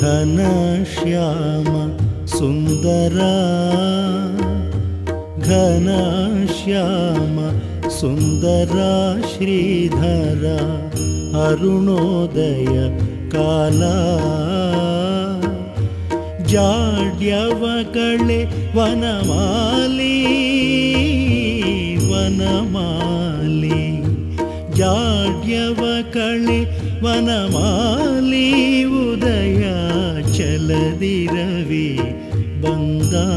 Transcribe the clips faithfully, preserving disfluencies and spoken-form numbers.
घनश्याम सुंदरा घनश्याम सुंदरा श्रीधरा अरुणोदय काला जाड्यवकळे वनमाली वनमाली जाड्यवकळे वनमाली उदया चलदिरवि बंदा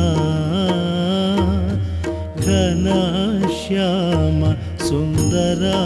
घनश्याम सुंदरा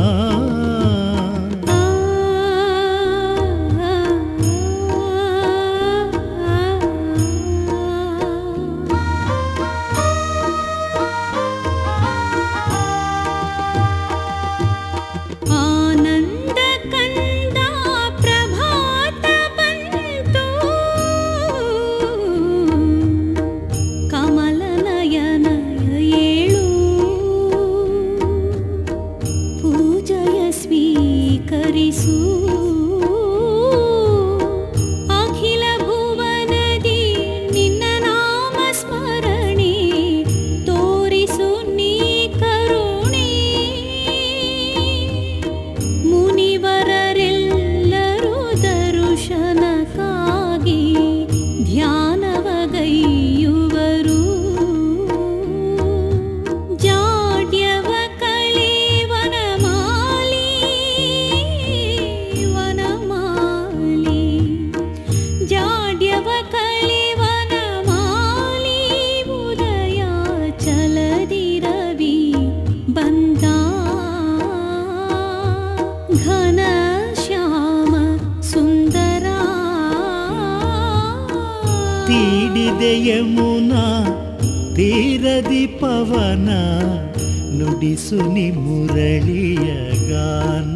यमुना तीरदि पवन नुडिसुनि मुरಳಿಯ ಗಾನ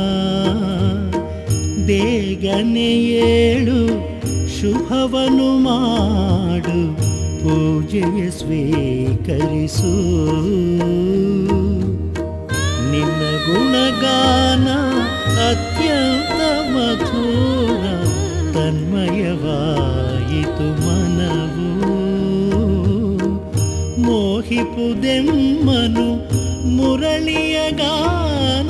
ಬೇಗನೆ ಏಳು ಶುಭವನು ಮಾಡು ಪೂಜೆಯ ಸ್ವೀಕರಿಸು ನಿನ್ನ ಗುಣಗಾನ ಅತ್ಯಂತ ಮಧುರ ತನ್ಮಯವಾಯಿತು ಮನವು ಮೋಹಿಪುದೆಮ್ಮನು ಮುರಳಿಯ ಗಾನ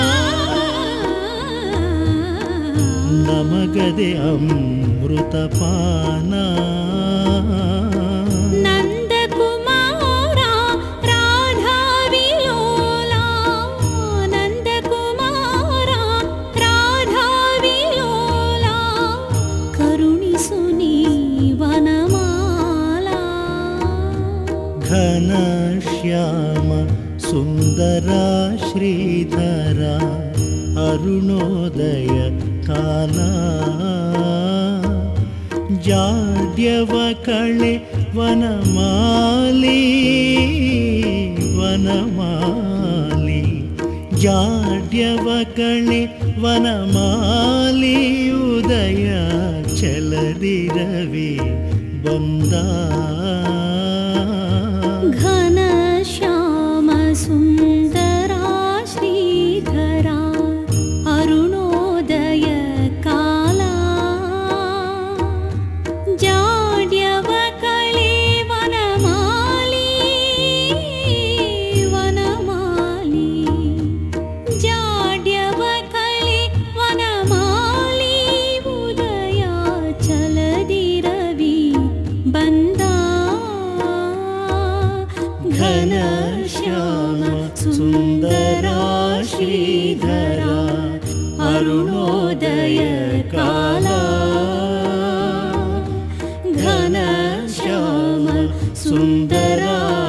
ನಮಗದೆ ಅಮೃತಪಾನ घनश्याम सुंदरा श्रीधरा अरुणोदय काला जाड्यवकळे वनमाली वनमाली जाड्यवकळे वनमाली उदय चलदिरवि बंदा घनश्याम सुंदरा श्रीधरा अरुणोदय काला जाड्यवकळे वनमाली वनमाली जाड्यवकळे वनमाली उदय चलदिरवि बंदा घनश्याम सुंदरा श्रीधरा अरुणोदय काला घनश्याम सुंदरा